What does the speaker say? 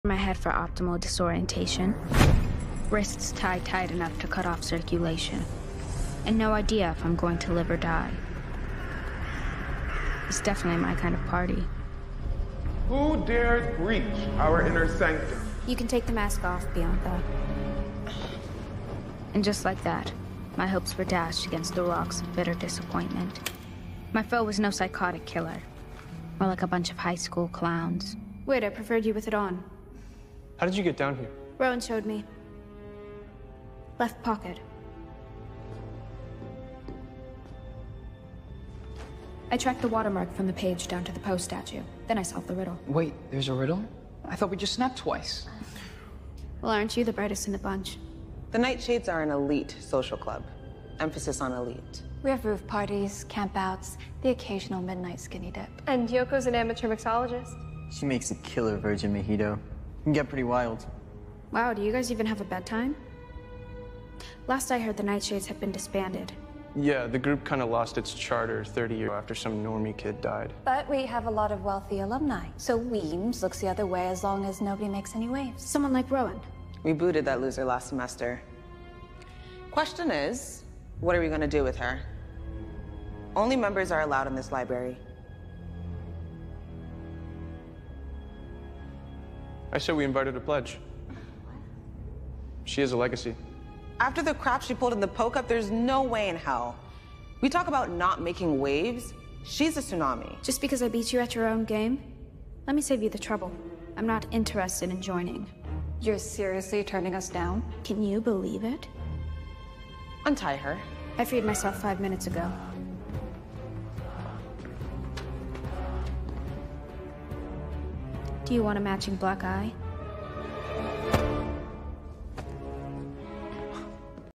My head for optimal disorientation. Wrists tied tight enough to cut off circulation. And no idea if I'm going to live or die. It's definitely my kind of party. Who dares breach our inner sanctum? You can take the mask off, Bianca. And just like that, my hopes were dashed against the rocks of bitter disappointment. My foe was no psychotic killer. More like a bunch of high school clowns. Wait, I preferred you with it on. How did you get down here? Rowan showed me. Left pocket. I tracked the watermark from the page down to the Poe statue. Then I solved the riddle. Wait, there's a riddle? I thought we just snapped twice. Well, aren't you the brightest in the bunch? The Nightshades are an elite social club. Emphasis on elite. We have roof parties, campouts, the occasional midnight skinny dip. And Yoko's an amateur mixologist. She makes a killer virgin mojito. Can get pretty wild. Wow, do you guys even have a bedtime? Last I heard, the Nightshades had been disbanded. Yeah, the group kind of lost its charter 30 years after some normie kid died. But we have a lot of wealthy alumni, so Weems looks the other way as long as nobody makes any waves. Someone like Rowan. We booted that loser last semester. Question is, what are we gonna do with her? Only members are allowed in this library. I said we invited a pledge. She has a legacy. After the crap she pulled in the poke-up, there's no way in hell. We talk about not making waves. She's a tsunami. Just because I beat you at your own game? Let me save you the trouble. I'm not interested in joining. You're seriously turning us down? Can you believe it? Untie her. I freed myself 5 minutes ago. Do you want a matching black eye?